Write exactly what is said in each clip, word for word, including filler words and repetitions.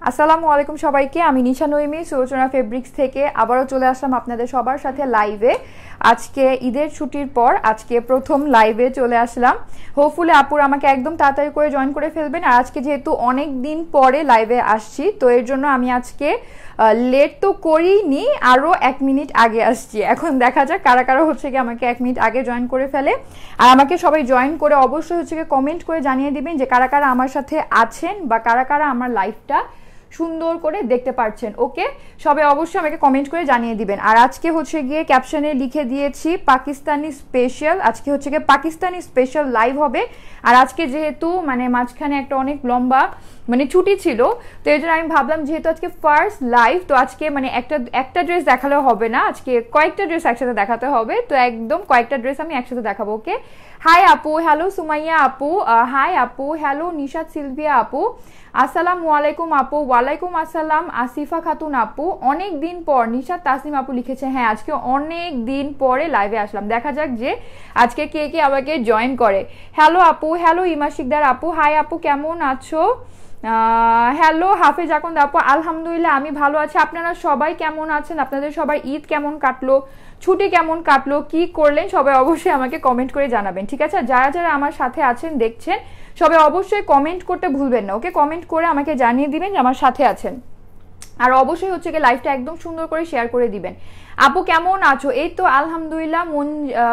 আসসালামু আলাইকুম সবাইকে। আমি নিশা নইমি সুরচনা ফেব্রিক্স থেকে আবারও চলে আসলাম আপনাদের সবার সাথে লাইভে। আজকে ঈদের ছুটির পর আজকে প্রথম লাইভে চলে আসলাম। হোপফুলি আপুর আমাকে একদম তাড়াতাড়ি করে জয়েন করে ফেলবেন। আর আজকে যেহেতু অনেক দিন পরে লাইভে আসছি, তো এর জন্য আমি আজকে লেট তো করিনি, আরও এক মিনিট আগে আসছি। এখন দেখা যাক কারা কারা হচ্ছে কি আমাকে এক মিনিট আগে জয়েন করে ফেলে। আর আমাকে সবাই জয়েন করে অবশ্যই হচ্ছে কি কমেন্ট করে জানিয়ে দিবেন যে কারা কারা আমার সাথে আছেন বা কারা কারা আমার লাইভটা সুন্দর করে দেখতে পাচ্ছেন। ওকে, সবাই অবশ্যই আমাকে কমেন্ট করে জানিয়ে দিবেন। আর আজকে হচ্ছে গিয়ে ক্যাপশনে লিখে দিয়েছি পাকিস্তানি স্পেশাল। আজকে হচ্ছে গিয়ে পাকিস্তানি স্পেশাল লাইভ হবে। আর আজকে যেহেতু মানে মাঝখানে একটা অনেক লম্বা মানে ছুটি ছিল, তো এই জন্য আমি ভাবলাম যেহেতু আজকে ফার্স্ট লাইভ, তো আজকে মানে একটা একটা ড্রেস দেখালেও হবে না, আজকে কয়েকটা ড্রেস একসাথে দেখাতে হবে। তো একদম কয়েকটা ড্রেস আমি একসাথে দেখাবো। ওকে, হাই আপু, হ্যালো সুমাইয়া আপু, হাই আপু, হ্যালো নিশাদ সিলভিয়া আপু, আসসালামু আলাইকুম আপু, ওয়ালাইকুম আসসালাম আসিফা খাতুন আপু, অনেক দিন পর নিশাদ তাসনিম আপু লিখেছে। হ্যাঁ, আজকে অনেক দিন পরে লাইভে আসলাম, দেখা যাক যে আজকে কে কে আমাকে জয়েন করে। হ্যালো আপু, হ্যালো ইমা শিকদার আপু, হাই আপু কেমন আছো, হ্যালো হাফেজ আকন্দ আপু, আলহামদুলিল্লাহ আমি ভালো আছি। আপনারা সবাই কেমন আছেন? আপনাদের সবাই ঈদ কেমন কাটলো, ছুটি কেমন কাটলো, কি করলেন, সবাই অবশ্যই আমাকে কমেন্ট করে জানাবেন। ঠিক আছে, যারা যারা আমার সাথে আছেন দেখছেন সবাই অবশ্যই কমেন্ট করতে ভুলবেন না। ওকে, কমেন্ট করে আমাকে জানিয়ে দিবেন যে আমার সাথে আছেন। আর অবশ্যই হচ্ছে কি লাইভটা একদম সুন্দর করে শেয়ার করে দিবেন। আপু কেমন আছো? এই তো আলহামদুলিল্লাহ। মন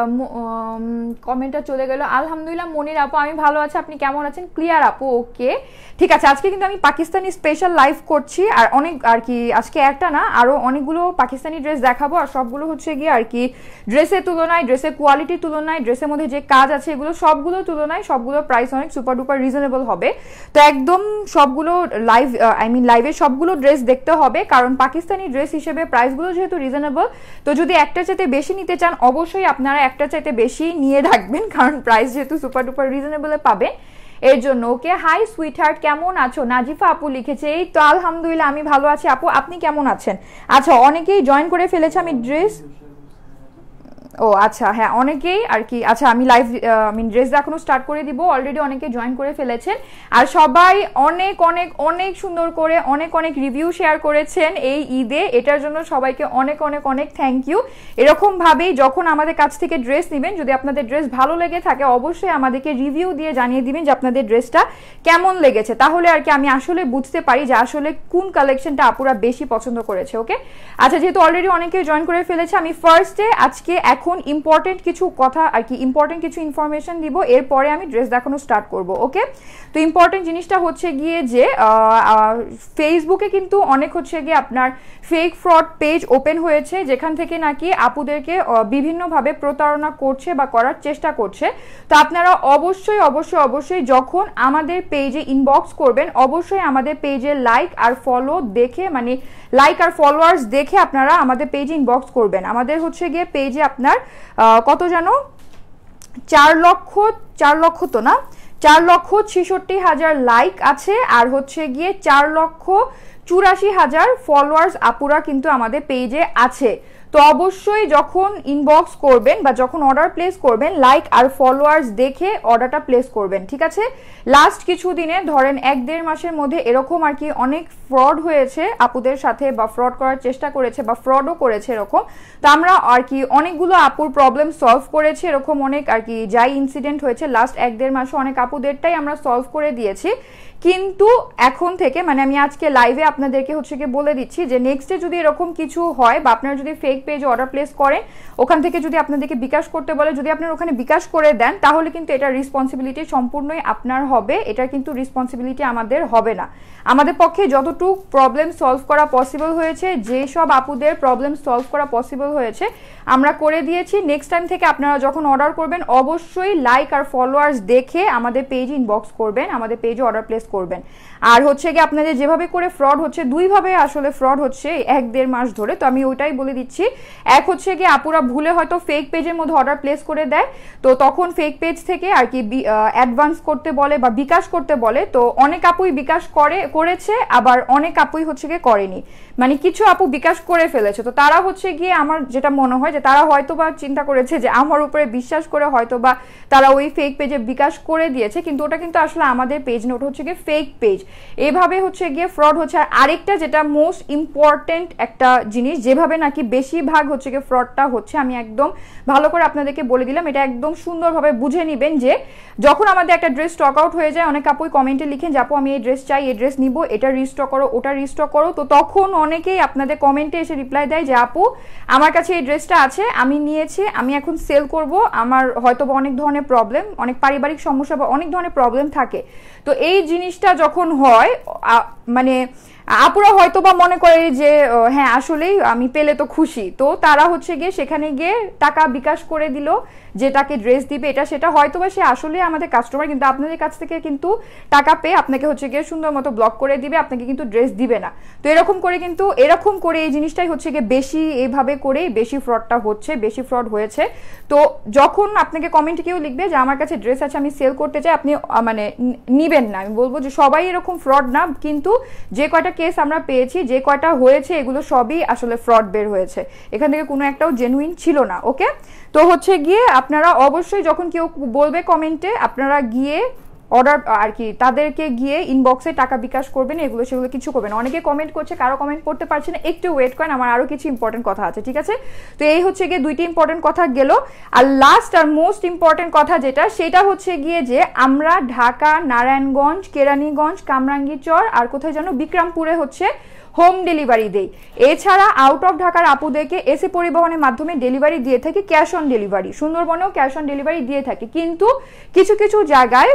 কমেন্টটা চলে গেল। আলহামদুলিল্লাহ মনির আপু আমি ভালো আছি, আপনি কেমন আছেন? ক্লিয়ার আপু, ওকে ঠিক আছে। আজকে কিন্তু আমি পাকিস্তানি স্পেশাল লাইভ করছি, আর অনেক আর কি আজকে একটা না আরও অনেকগুলো পাকিস্তানি ড্রেস দেখাবো। আর সবগুলো হচ্ছে গিয়ে আর কি ড্রেসের তুলনায়, ড্রেসের কোয়ালিটির তুলনায়, ড্রেসের মধ্যে যে কাজ আছে এগুলো সবগুলোর তুলনায় সবগুলোর প্রাইস অনেক সুপার ডুপার রিজনেবল হবে। তো একদম সবগুলো লাইভ আই মিন লাইভে সবগুলো ড্রেস দেখতে হবে, কারণ পাকিস্তানি ড্রেস হিসেবে প্রাইসগুলো যেহেতু রিজনেবল, তো যদি একটা চাইতে বেশি নিতে চান অবশ্যই আপনারা একটা চাইতে বেশি নিয়ে রাখবেন, কারণ প্রাইস যেহেতু সুপার ডুপার রিজনেবলে পাবেন এর জন্য। ওকে, হাই সুইট হার্ট কেমন আছো? নাজিফা আপু লিখেছে। এই তো আলহামদুলিল্লাহ আমি ভালো আছি আপু, আপনি কেমন আছেন? আচ্ছা, অনেকেই জয়েন করে ফেলেছে। আমি ড্রেস ও আচ্ছা হ্যাঁ অনেকেই আর কি আচ্ছা আমি লাইভ আমি ড্রেস দেখানো স্টার্ট করে দিব। অলরেডি অনেকে জয়েন করে ফেলেছেন, আর সবাই অনেক অনেক অনেক সুন্দর করে অনেক অনেক রিভিউ শেয়ার করেছেন এই ঈদে। এটার জন্য সবাইকে অনেক অনেক অনেক থ্যাংক ইউ। এরকমভাবেই যখন আমাদের কাছ থেকে ড্রেস নেবেন, যদি আপনাদের ড্রেস ভালো লেগে থাকে অবশ্যই আমাদেরকে রিভিউ দিয়ে জানিয়ে দিবেন যে আপনাদের ড্রেসটা কেমন লেগেছে, তাহলে আর কি আমি আসলে বুঝতে পারি যে আসলে কোন কালেকশনটা আপুরা বেশি পছন্দ করেছে। ওকে, আচ্ছা যেহেতু অলরেডি অনেকে জয়েন করে ফেলেছে, আমি ফার্স্টে আজকে এখন ইম্পর্টেন্ট কিছু কথা আর কি ইম্পর্টেন্ট কিছু ইনফরমেশন দিব, এরপরে আমি ড্রেস দেখানো স্টার্ট করব। ওকে, তো ইম্পর্টেন্ট জিনিসটা হচ্ছে গিয়ে যে ফেসবুকে কিন্তু অনেক হচ্ছে গিয়ে আপনার ফেক ফ্রড পেজ ওপেন হয়েছে, যেখান থেকে নাকি আপুদেরকে বিভিন্নভাবে প্রতারণা করছে বা করার চেষ্টা করছে। তো আপনারা অবশ্যই অবশ্যই অবশ্যই যখন আমাদের পেজে ইনবক্স করবেন অবশ্যই আমাদের পেজে লাইক আর ফলো দেখে মানে লাইক আর ফলোয়ার্স দেখে আপনারা আমাদের পেজে ইনবক্স করবেন। আমাদের হচ্ছে গিয়ে পেজে আপনার কত জানো চার লক্ষ চার লক্ষ তো না চার লক্ষ ছেষট্টি হাজার লাইক আছে, আর হচ্ছে গিয়ে চার লক্ষ চুরাশি হাজার ফলোয়ার্স আপুরা কিন্তু আমাদের পেজে আছে। তো অবশ্যই যখন ইনবক্স করবেন বা যখন অর্ডার প্লেস করবেন লাইক আর ফলোয়ার্স দেখে অর্ডারটা প্লেস করবেন। ঠিক আছে, লাস্ট কিছু দিনে ধরেন এক দেড় মাসের মধ্যে এরকম আর কি অনেক ফ্রড হয়েছে আপুদের সাথে, বা ফ্রড করার চেষ্টা করেছে বা ফ্রডও করেছে এরকম। তো আমরা আর কি অনেকগুলো আপুর প্রবলেম সলভ করেছি, এরকম অনেক আর কি যাই ইনসিডেন্ট হয়েছে লাস্ট এক দেড় মাসে অনেক আপুদেরটাই আমরা সলভ করে দিয়েছি। কিন্তু এখন থেকে মানে আমি আজকে লাইভে আপনাদেরকে হচ্ছে গিয়ে বলে দিচ্ছি যে নেক্সটে যদি এরকম কিছু হয় বা আপনারা যদি ফেক পেজে অর্ডার প্লেস করেন, ওখান থেকে যদি আপনাদেরকে বিকাশ করতে বলে, যদি আপনারা ওখানে বিকাশ করে দেন তাহলে কিন্তু এটার রেসপন্সিবিলিটি সম্পূর্ণই আপনার হবে, এটার কিন্তু রেসপন্সিবিলিটি আমাদের হবে না। আমাদের পক্ষে যতটুকু প্রবলেম সলভ করা পসিবল হয়েছে, যেসব আপুদের প্রবলেম সলভ করা পসিবল হয়েছে আমরা করে দিয়েছি। নেক্সট টাইম থেকে আপনারা যখন অর্ডার করবেন অবশ্যই লাইক আর ফলোয়ার্স দেখে আমাদের পেজে ইনবক্স করবেন, আমাদের পেজে অর্ডার প্লেস করবেন। আর হচ্ছে কি আপনাদের যেভাবে করে ফ্রড হচ্ছে, দুইভাবে আসলে ফ্রড হচ্ছে এক দেড় মাস ধরে, তো আমি ওইটাই বলে দিচ্ছি। এক হচ্ছে কি আপুরা ভুলে হয়তো ফেক পেজের মধ্যে অর্ডার প্লেস করে দেয়, তো তখন ফেক পেজ থেকে আর কি অ্যাডভান্স করতে বলে বা বিকাশ করতে বলে। তো অনেক আপুই বিকাশ করে করেছে, আবার অনেক আপুই হচ্ছে গিয়ে করেনি, মানে কিছু আপু বিকাশ করে ফেলেছে। তো তারা হচ্ছে গিয়ে আমার যেটা মনে হয় যে তারা হয়তো বা চিন্তা করেছে যে আমার উপরে বিশ্বাস করে হয়তো বা তারা ওই ফেক পেজে বিকাশ করে দিয়েছে, কিন্তু ওটা কিন্তু আসলে আমাদের পেজ না, ওটা হচ্ছে গিয়ে ফেক পেজ, এইভাবে হচ্ছে গিয়ে ফ্রড হচ্ছে। আর আরেকটা যেটা মোস্ট ইম্পর্টেন্ট একটা জিনিস, যেভাবে নাকি বেশিরভাগ হচ্ছে গিয়ে ফ্রডটা হচ্ছে, আমি একদম ভালো করে আপনাদেরকে বলে দিলাম, এটা একদম সুন্দরভাবে বুঝে নেবেন যে যখন আমাদের একটা ড্রেস স্টক আউট হয়ে যায়, অনেক আপুই কমেন্টে লিখেন যে আপু আমি এই ড্রেস চাই, এই ড্রেস নিব, এটা রিস্টক করো, ওটা রিস্টক করো, তো তখন অনেকেই আপনাদের কমেন্টে এসে রিপ্লাই দেয় যে আপু আমার কাছে এই ড্রেসটা আছে, আমি নিয়েছি, আমি এখন সেল করব, আমার হয়তো বা অনেক ধরনের প্রবলেম, অনেক পারিবারিক সমস্যা বা অনেক ধরনের প্রবলেম থাকে। তো এই জিনিসটা যখন হয়, মানে আপুরা হয়তো বা মনে করে যে হ্যাঁ আসলেই আমি পেলে তো খুশি, তো তারা হচ্ছে গিয়ে সেখানে গিয়ে টাকা বিকাশ করে দিল যে তাকে ড্রেস দিবে, এটা সেটা, হয়তো বা সে আসলে আমাদের কাস্টমার, কিন্তু আপনাদের কাছ থেকে কিন্তু টাকা পেয়ে আপনাকে হচ্ছে গিয়ে সুন্দর মতো ব্লক করে দিবে, আপনাকে কিন্তু ড্রেস দিবে না। তো এরকম করে কিন্তু এরকম করে এই জিনিসটাই হচ্ছে গিয়ে বেশি, এইভাবে করেই বেশি ফ্রডটা হচ্ছে, বেশি ফ্রড হয়েছে। তো যখন আপনাকে কমেন্টে কেউ লিখবে যে আমার কাছে ড্রেস আছে, আমি সেল করতে চাই, আপনি মানে নিবেন না। আমি বলবো যে সবাই এরকম ফ্রড না, কিন্তু যে কয়টা কেস আমরা পেয়েছি, যে কয়টা হয়েছে, এগুলো সবই আসলে ফ্রড বের হয়েছে, এখান থেকে কোনো একটাও জেনুইন ছিল না। ওকে, তো হচ্ছে গিয়ে আপনারা অবশ্যই যখন কেউ বলবে কমেন্টে, আপনারা গিয়ে অর্ডার আর কি তাদেরকে গিয়ে ইনবক্সে টাকা বিকাশ করবেন, এগুলো সেগুলো কিছু করবেন। অনেকে কমেন্ট করছে, কারো কমেন্ট করতে পারছে না, একটু ওয়েট করেন, আমার আরো কিছু ইম্পর্টেন্ট কথা আছে, ঠিক আছে? তো এই হচ্ছে গিয়ে দুইটি ইম্পর্টেন্ট কথা গেল। আর লাস্ট আর মোস্ট ইম্পর্টেন্ট কথা যেটা, সেটা হচ্ছে গিয়ে যে আমরা ঢাকা, নারায়ণগঞ্জ, কেরানীগঞ্জ, কামরাঙ্গীরচর আর কোথায় যেন বিক্রমপুরে হচ্ছে হোম ডেলিভারি দেই। এছাড়া আউট অফ ঢাকার আপুদেরকে এসি পরিবহনের মাধ্যমে ডেলিভারি দিয়ে থাকি, ক্যাশ অন ডেলিভারি, সুন্দরবনেও ক্যাশ অন ডেলিভারি দিয়ে থাকি। কিন্তু কিছু কিছু জায়গায়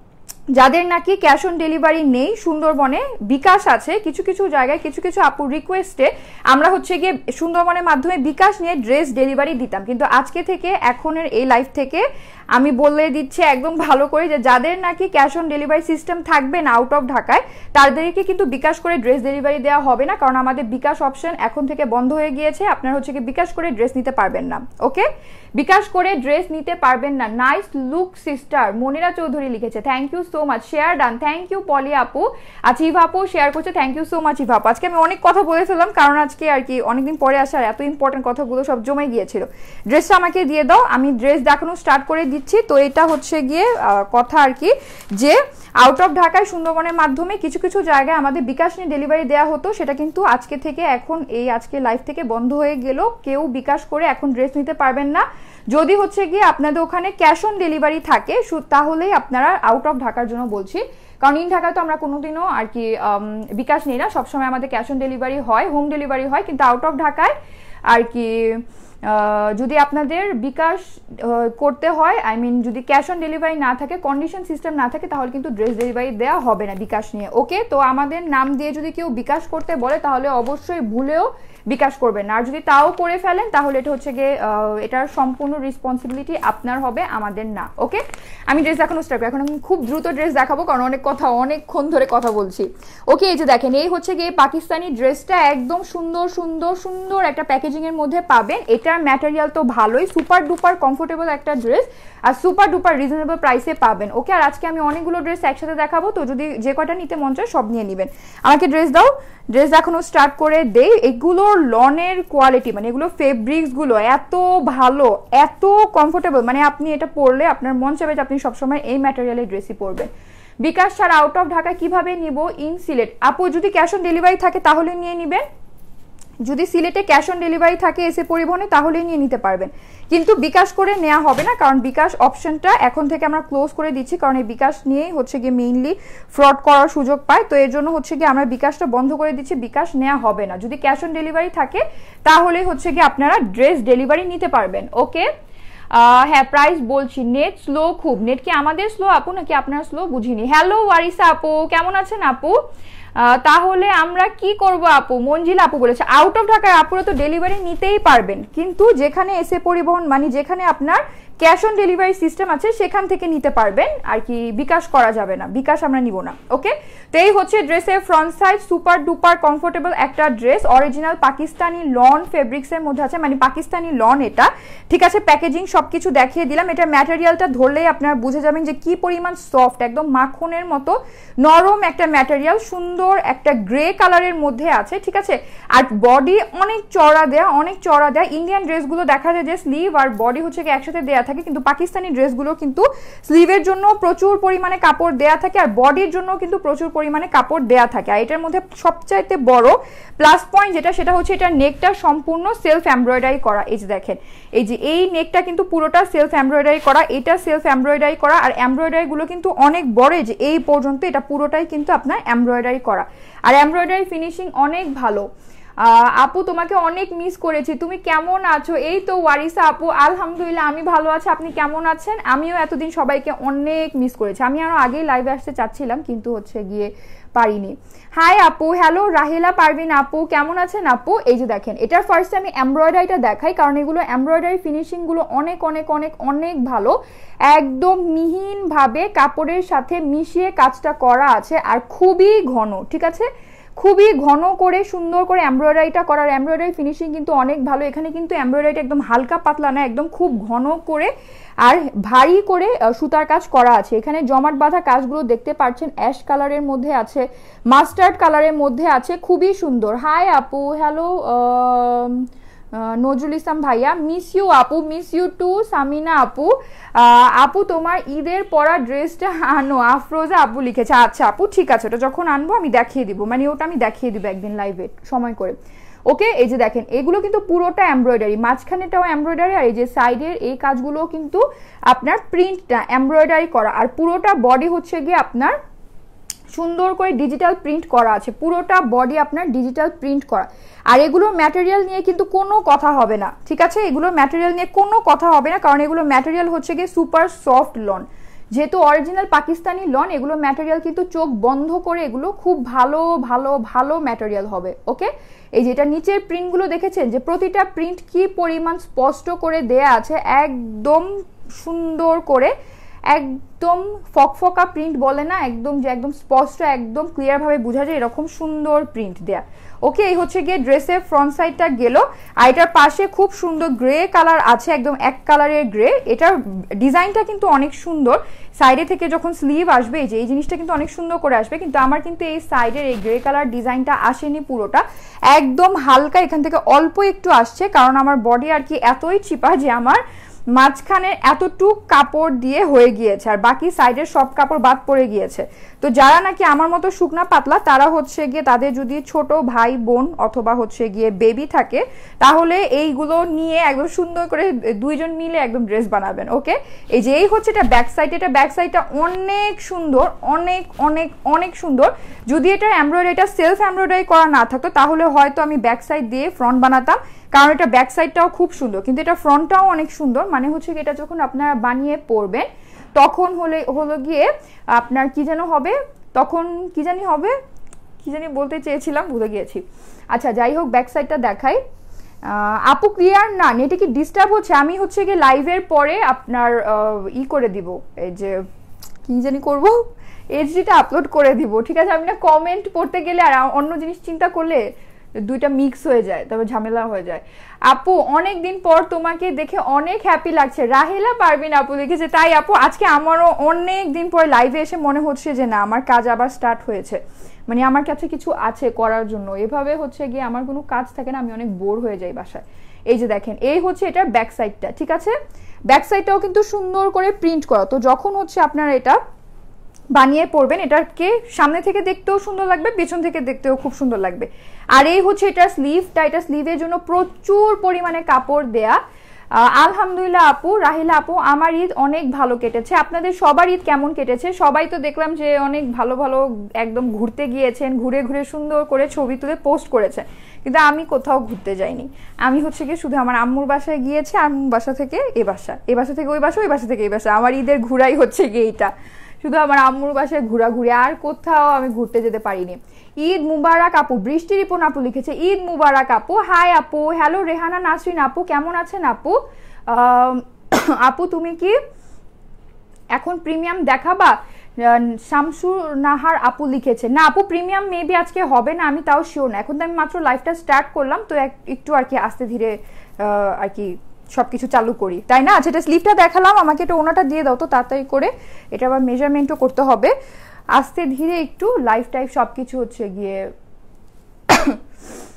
যাদের নাকি ক্যাশ অন ডেলিভারি নেই, সুন্দরবনে বিকাশ আছে, কিছু কিছু জায়গায় কিছু কিছু আপুর রিকোয়েস্টে আমরা হচ্ছে গিয়ে সুন্দরবনের মাধ্যমে বিকাশ নিয়ে ড্রেস ডেলিভারি দিতাম। কিন্তু আজকে থেকে, এখনের এই লাইফ থেকে আমি বলে দিচ্ছি একদম ভালো করে যে যাদের নাকি ক্যাশ অন ডেলিভারি সিস্টেম থাকবে না আউট অফ ঢাকায়, তাদেরকে কিন্তু বিকাশ করে ড্রেস ডেলিভারি দেওয়া হবে না, কারণ আমাদের বিকাশ অপশন এখন থেকে বন্ধ হয়ে গিয়েছে। আপনারা হচ্ছে গিয়ে বিকাশ করে ড্রেস নিতে পারবেন না। ওকে, বিকাশ করে ড্রেস নিতে পারবেন না। Nice look sister, Monira Chowdhury লিখেছে, thank you so much, share done, thank you Poli আপু। আচ্ছা ইভা আপু শেয়ার করছে, thank you so much Eva আপু। আজকে আমি অনেক কথা বলে ফেললাম, কারণ আজকে আর কি অনেকদিন পরে আসার এত ইম্পর্টেন্ট কথাগুলো সব জমে গিয়েছিল। ড্রেসটা আমাকে দিয়ে দাও, আমি ড্রেস দেখানো স্টার্ট করে দিচ্ছি। তো এটা হচ্ছে গিয়ে কথা আর কি, যে আউট অফ ঢাকায় সুন্দরবনের মাধ্যমে কিছু কিছু জায়গায় আমাদের বিকাশ নিয়ে ডেলিভারি দেওয়া হতো, সেটা কিন্তু আজকে থেকে, এখন এই আজকে লাইফ থেকে বন্ধ হয়ে গেল। কেউ বিকাশ করে এখন ড্রেস নিতে পারবেন না। যদি হচ্ছে গিয়ে আপনাদের ওখানে ক্যাশ অন ডেলিভারি থাকে, তাহলেই আপনারা আউট অফ ঢাকার জন্য বলছি, কারণ ইন ঢাকায় তো আমরা কোনোদিনও আর কি বিকাশ নিই না, সবসময় আমাদের ক্যাশ অন ডেলিভারি হয়, হোম ডেলিভারি হয়। কিন্তু আউট অফ ঢাকায় আর কি যদি আপনাদের বিকাশ করতে হয়, আই মিন যদি ক্যাশ অন ডেলিভারি না থাকে, কন্ডিশন সিস্টেম না থাকে, তাহলে কিন্তু ড্রেস ডেলিভারি দেওয়া হবে না বিকাশ নিয়ে। ওকে, তো আমাদের নাম দিয়ে যদি কেউ বিকাশ করতে বলে, তাহলে অবশ্যই ভুলেও বিকাশ করবেন না। আর যদি তাও করে ফেলেন, তাহলে এটা হচ্ছে গিয়ে এটার সম্পূর্ণ রেসপন্সিবিলিটি আপনার হবে, আমাদের না। ওকে, আমি ড্রেস দেখানো স্টার্ট করি। এখন আমি খুব দ্রুত ড্রেস দেখাবো, কারণ অনেক কথা, অনেকক্ষণ ধরে কথা বলছি। ওকে, এই যে দেখেন, এই হচ্ছে গিয়ে পাকিস্তানি ড্রেসটা, একদম সুন্দর সুন্দর সুন্দর একটা প্যাকেজিং এর মধ্যে পাবেন। এটার ম্যাটেরিয়াল তো ভালোই, সুপার ডুপার কমফোর্টেবল একটা ড্রেস, আর সুপার ডুপার রিজনেবল প্রাইসে পাবেন। ওকে, আর আজকে আমি অনেকগুলো ড্রেস একসাথে দেখাবো, তো যদি যে কটা নিতে মন চায় সব নিয়ে নেবেন। আমাকে ড্রেস দাও, ড্রেস দেখানো স্টার্ট করে দেই। এগুলোর লনের কোয়ালিটি, মানে এগুলো ফেব্রিক্স গুলো এত ভালো, এত কমফোর্টেবল, মানে আপনি এটা পরলে আপনার মন চাইবে যে আপনি সবসময় এই ম্যাটেরিয়ালের ড্রেসই পরবেন। বিকাশ ছাড়া আউট অফ ঢাকা কিভাবে নিব? ইন সিলেট আপু, যদি ক্যাশ অন ডেলিভারি থাকে তাহলে নিয়ে নেবেন। যদি সিলেটে ক্যাশ অন ডেলিভারি থাকে এসে পরিবহনে, তাহলেই নিয়ে নিতে পারবেন, কিন্তু বিকাশ করে নেওয়া হবে না, কারণ বিকাশ অপশনটা এখন থেকে আমরা ক্লোজ করে দিচ্ছি, কারণ এই বিকাশ নিয়েই হচ্ছে গিয়ে মেইনলি ফ্রড করার সুযোগ পায়। তো এর জন্য হচ্ছে গিয়ে আমরা বিকাশটা বন্ধ করে দিচ্ছি, বিকাশ নেওয়া হবে না। যদি ক্যাশ অন ডেলিভারি থাকে, তাহলে হচ্ছে গিয়ে আপনারা ড্রেস ডেলিভারি নিতে পারবেন। ওকে, হ্যাঁ প্রাইস বলছি। নেট স্লো খুব, নেট কি আমাদের স্লো আপু নাকি আপনার স্লো বুঝিনি। হ্যালো ওয়ারিসা আপু, কেমন আছেন আপু? তাহলে আমরা কি করব আপু? মঞ্জিল আপু বলেছে আউট অফ ঢাকায় আপুরা তো ডেলিভারি নিতেই পারবেন, কিন্তু যেখানে এসে পরিবহন, মানে যেখানে আপনার ক্যাশ অন ডেলিভারি সিস্টেম আছে, সেখান থেকে নিতে পারবেন আর কি, বিকাশ করা যাবে না, বিকাশ আমরা নিব না। ওকে, তো এই হচ্ছে ড্রেসের front side, super duper comfortable একটা ড্রেস, অরিজিনাল পাকিস্তানি লন ফেব্রিক্সের মধ্যে আছে, মানে পাকিস্তানি লন এটা, ঠিক আছে। প্যাকেজিং সবকিছু দেখিয়ে দিলাম। এটা ম্যাটেরিয়ালটা ধরলেই আপনারা বুঝে যাবেন যে কি পরিমাণ সফট, একদম মাখনের মতো নরম একটা ম্যাটেরিয়াল, সুন্দর একটা গ্রে কালারের মধ্যে আছে, ঠিক আছে। আর বডি অনেক চড়া দেয়া, অনেক চড়া দেয়া। ইন্ডিয়ান ড্রেসগুলো দেখা যায় যে স্লিভ আর বডি হচ্ছে কি একসাথে দেয়া দেয়া থাকে, কিন্তু পাকিস্তানি ড্রেসগুলো কিন্তু স্লিভের জন্য প্রচুর পরিমাণে কাপড় দেয়া থাকে আর বডির জন্য কিন্তু প্রচুর পরিমাণে কাপড় দেয়া থাকে। আর এটার মধ্যে সবচাইতে বড় প্লাস পয়েন্ট যেটা সেটা হচ্ছে এটার নেকটা সম্পূর্ণ সেলফ এমব্রয়ডারি করা। এই যে দেখেন, এই যে এই নেকটা কিন্তু পুরোটা সেলফ এমব্রয়ডারি করা, এটা সেলফ এমব্রয়ডারি করা, আর এমব্রয়ডারি গুলো কিন্তু অনেক বড়, যে এই পর্যন্ত এটা পুরোটাই কিন্তু আপনার এমব্রয়ডারি করা, আর এমব্রয়ডারি ফিনিশিং অনেক ভালো। আপু তোমাকে অনেক মিস করেছি, তুমি কেমন আছো? এই তো ওয়ারিসা আপু, আলহামদুলিল্লাহ আমি ভালো আছি, আপনি কেমন আছেন? আমিও এতদিন সবাইকে অনেক মিস করেছি, আমি আরো আগেই লাইভে আসতে চাচ্ছিলাম কিন্তু হচ্ছে গিয়ে পারিনি। হাই আপু, হ্যালো রাহিলা পারভিন আপু, কেমন আছেন আপু? এই যে দেখেন, এটার ফার্স্টে আমি এমব্রয়ডারিটা দেখাই, কারণ এগুলো এমব্রয়ডারি ফিনিশিং গুলো অনেক অনেক অনেক অনেক ভালো, একদম মিহিন ভাবে কাপড়ের সাথে মিশিয়ে কাজটা করা আছে, আর খুবই ঘন, ঠিক আছে, খুবই ঘন করে সুন্দর করে এমব্রয়ডারিটা করার, এমব্রয়ডারি ফিনিশিং কিন্তু অনেক ভালো। এখানে কিন্তু এমব্রয়ডারিটা একদম হালকা পাতলা না, একদম খুব ঘন করে আর ভারী করে সুতার কাজ করা আছে। এখানে জমাট বাঁধা কাজগুলো দেখতে পাচ্ছেন, অ্যাশ কালারের মধ্যে আছে, মাস্টার্ড কালারের মধ্যে আছে, খুবই সুন্দর। হাই আপু, হ্যালো নজরুল ইসলাম ভাইয়া, মিস ইউ আপু, মিস ইউ টু সামিনা আপু। আপু তোমার ঈদের পরা ড্রেসটা আনো, আফরোজা আপু লিখেছে। আচ্ছা আপু ঠিক আছে, ওটা যখন আনবো আমি দেখিয়ে দিব, মানে ওটা আমি দেখিয়ে দিব একদিন লাইভে সময় করে। ওকে, এই যে দেখেন এগুলো কিন্তু পুরোটা এমব্রয়ডারি, মাঝখানেটাও এমব্রয়ডারি, আর এই যে সাইডের এই কাজগুলো কিন্তু আপনার প্রিন্টটা এমব্রয়ডারি করা, আর পুরোটা বডি হচ্ছে গিয়ে আপনার সুন্দর করে ডিজিটাল প্রিন্ট করা আছে, পুরোটা বডি আপনার ডিজিটাল প্রিন্ট করা। আর এগুলো ম্যাটেরিয়াল নিয়ে কিন্তু কোনো কথা হবে না, ঠিক আছে, এগুলো ম্যাটেরিয়াল নিয়ে কোনো কথা হবে না, কারণ এগুলো ম্যাটেরিয়াল হচ্ছে গিয়ে সুপার সফট লন, যেহেতু অরিজিনাল পাকিস্তানি লন, এগুলো ম্যাটেরিয়াল কিন্তু চোখ বন্ধ করে এগুলো খুব ভালো ভালো ভালো ম্যাটেরিয়াল হবে। ওকে, এই যেটা নিচের প্রিন্টগুলো দেখেছেন যে প্রতিটা প্রিন্ট কি পরিমাণ স্পষ্ট করে দেয়া আছে, একদম সুন্দর করে, একদম ফকফকা প্রিন্ট বলে না, একদম যে একদম স্পষ্ট, একদম ক্লিয়ার ভাবে বোঝা যায়, এরকম সুন্দর প্রিন্ট দেয়া। ওকে, এই হচ্ছে গিয়ে ড্রেসের ফ্রন্ট সাইডটা গেল, আর এটার পাশে খুব সুন্দর গ্রে কালার আছে, একদম এক কালারের গ্রে, এটার ডিজাইনটা কিন্তু অনেক সুন্দর। সাইডে থেকে যখন স্লিভ আসবে, এই যে এই জিনিসটা কিন্তু অনেক সুন্দর করে আসবে, কিন্তু আমার কিন্তু এই সাইডের এই গ্রে কালার ডিজাইনটা আসেনি পুরোটা, একদম হালকা এখান থেকে অল্প একটু আসছে, কারণ আমার বডি আর কি এতই চিপা যে আমার মাঝখানে এতটুক কাপড় দিয়ে হয়ে গিয়েছে, আর বাকি সাইডের সব কাপড় বাদ পড়ে গিয়েছে। তো যারা নাকি আমার মতো শুকনা পাতলা, তারা হচ্ছে গিয়ে তাদের যদি ছোট ভাই বোন অথবা হচ্ছে গিয়ে বেবি থাকে, তাহলে এইগুলো নিয়ে একদম সুন্দর করে দুইজন মিলে একদম ড্রেস বানাবেন। ওকে, এই যে এই হচ্ছে এটা ব্যাক সাইড, এটা ব্যাক সাইডটা অনেক সুন্দর, অনেক অনেক অনেক সুন্দর। যদি এটা এমব্রয়ডারিটা সেলফ এমব্রয়ডারি করা না থাকতো, তাহলে হয়তো আমি ব্যাক সাইড দিয়ে ফ্রন্ট বানাতাম, কারণ এটা ব্যাক সাইডটাও খুব সুন্দর, কিন্তু এটা ফ্রন্টটাও অনেক সুন্দর। মানে হচ্ছে কি, এটা যখন আপনারা বানিয়ে পরবেন তখন হলে হলো গিয়ে আপনার কি যেন হবে, তখন কি জানি হবে, কি জানি বলতে চেয়েছিলাম ভুলে গিয়েছি। আচ্ছা যাই হোক, ব্যাক সাইডটা দেখাই। আপু ক্লিয়ার না, নেটে কি ডিস্টার্ব হচ্ছে? আমি হচ্ছে গিয়ে লাইভের পরে আপনার ই করে দিব, এই যে কি জানি করবো, এইচডিটা আপলোড করে দিব, ঠিক আছে? আমি না কমেন্ট পড়তে গেলে আর অন্য জিনিস চিন্তা করলে দুইটা মিক্স হয়ে যায়, তবে ঝামেলা হয়ে যায়। আপু অনেক দিন পর তোমাকে দেখে অনেক হ্যাপি লাগছে, রাহিলা পারভিন আপু লিখেছে। তাই আপু, আজকে আমারও অনেক দিন পর লাইভে এসে মনে হচ্ছে যে না, আমার কাজ আবার স্টার্ট হয়েছে, মানে আমার কাছে কিছু আছে করার জন্য। এভাবে হচ্ছে গিয়ে আমার কোনো কাজ থাকে না, আমি অনেক বোর হয়ে যাই বাসায়। এই যে দেখেন, এই হচ্ছে এটার ব্যাক সাইডটা, ঠিক আছে? ব্যাক সাইডটাও কিন্তু সুন্দর করে প্রিন্ট করা। তো যখন হচ্ছে আপনারা এটা বানিয়ে পড়বেন, এটাকে সামনে থেকে দেখতেও সুন্দর লাগবে, পেছন থেকে দেখতেও খুব সুন্দর লাগবে। আর এই হচ্ছে এটা স্লিভটা, এটা স্লিভের জন্য প্রচুর পরিমাণে কাপড় দেয়া। আলহামদুলিল্লাহ আপু, রাহিলা আপু, আমার ঈদ অনেক ভালো কেটেছে। আপনাদের সবার ঈদ কেমন কেটেছে? সবাই তো দেখলাম যে অনেক ভালো ভালো একদম ঘুরতে গিয়েছেন, ঘুরে ঘুরে সুন্দর করে ছবি তুলে পোস্ট করেছেন, কিন্তু আমি কোথাও ঘুরতে যাইনি। আমি হচ্ছে গিয়ে শুধু আমার আম্মুর বাসায় গিয়েছি, আম্মুর বাসা থেকে এ বাসা, এ বাসা থেকে ওই বাসা, ওই বাসা থেকে এই বাসা। আমার ঈদের ঘুরাই হচ্ছে গিয়ে এইটা, শুধু আমার আম্মুর বাসায় ঘোরাঘুরি, আর কোথাও আমি ঘুরতে যেতে পারিনি। ঈদ মুবারক আপু, বৃষ্টি রিপন আপু লিখেছে ঈদ মুবারক আপু। হাই আপু, হ্যালো রেহানা নাসরিন আপু, কেমন আছেন আপু? আপু তুমি কি এখন প্রিমিয়াম দেখাবা? শামসুর নাহার আপু লিখেছে। না আপু, প্রিমিয়াম মেবি আজকে হবে না, আমি তাও শিওর না। এখন তো আমি মাত্র লাইভটা স্টার্ট করলাম, তো একটু আর কি আস্তে ধীরে আর কি সবকিছু চালু করি, তাই না? আচ্ছা, এটা স্লিভটা দেখালাম, আমাকে এটা ওনাটা দিয়ে দাও তো তাড়াতাড়ি করে, এটা আবার মেজারমেন্টও করতে হবে। আস্তে ধীরে একটু লাইফ টাইপ সবকিছু হচ্ছে গিয়ে